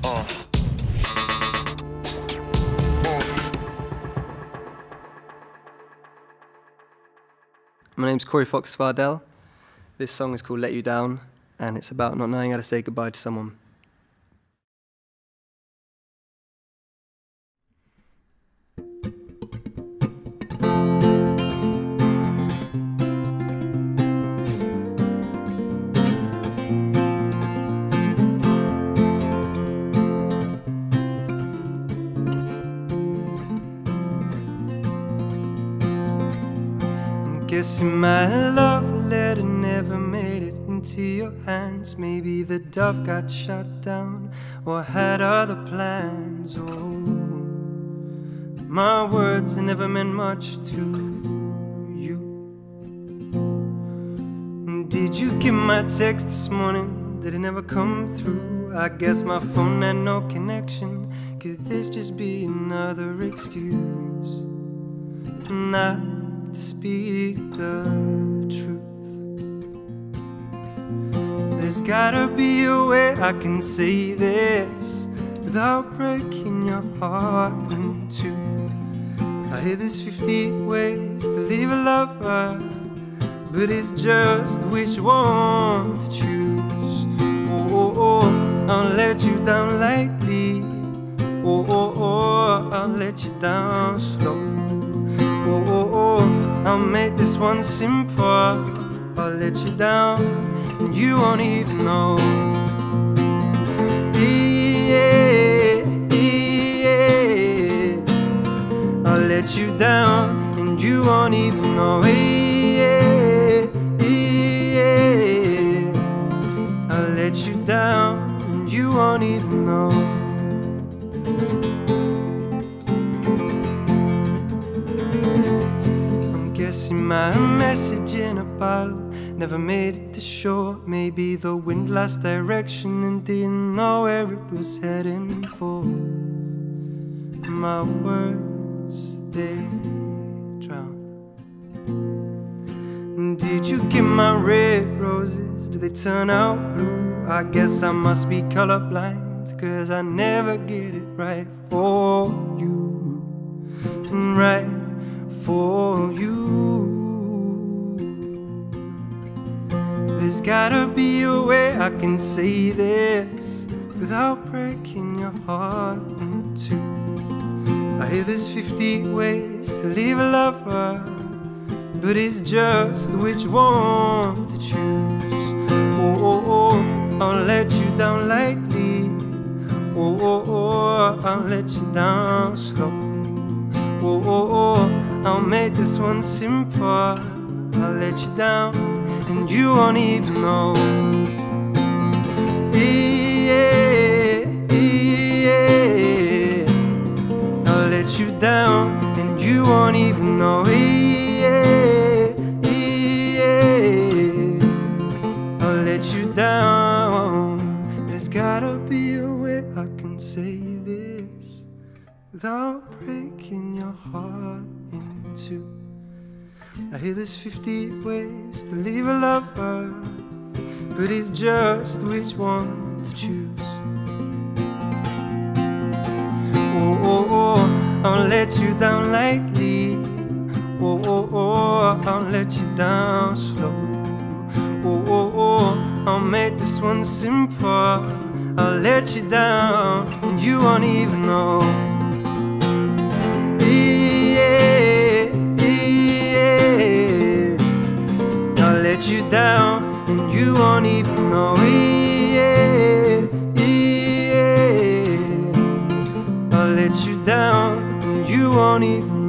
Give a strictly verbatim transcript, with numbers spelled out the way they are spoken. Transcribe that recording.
Uh. My name's Corey Fox Svardell. This song is called Let You Down, and it's about not knowing how to say goodbye to someone. Guessing my love letter never made it into your hands. Maybe the dove got shot down or had other plans. Oh, my words never meant much to you. Did you get my text this morning? Did it never come through? I guess my phone had no connection. Could this just be another excuse not to speak the truth? There's gotta be a way I can say this without breaking your heart in two. I hear there's fifty ways to leave a lover, but it's just which one to choose. Oh, oh, oh, I'll let you down lightly. Oh, oh, oh, I'll let you down slow. Oh, oh, oh, I'll make this one simple. I'll let you down and you won't even know. Yeah, yeah, I'll let you down and you won't even know. Yeah, yeah, I'll let you down and you won't even know. Guessing my message in a bottle never made it to shore. Maybe the wind lost direction and didn't know where it was heading for. My words, they drowned. Did you get my red roses? Did they turn out blue? I guess I must be colorblind, 'cause I never get it right for you, right for you. There's gotta be a way I can say this without breaking your heart in two. I hear there's fifty ways to leave a lover, but it's just which one to choose. Oh, oh, oh, I'll let you down lightly. Oh, oh, oh, I'll let you down slow. Oh, oh, oh, I'll make this one simple. I'll let you down and you won't even know. Yeah, yeah, I'll let you down and you won't even know. Yeah, yeah, I'll let you down. There's gotta be a way I can say this without breaking your heart in two. I hear there's fifty ways to leave a lover, but it's just which one to choose. Oh, oh, oh, I'll let you down lightly. Oh, oh, oh, I'll let you down slow. Oh, oh, oh, I'll make this one simple. I'll let you down and you won't even know. Let you down and you won't even know. Yeah, yeah, I'll let you down and you won't even know.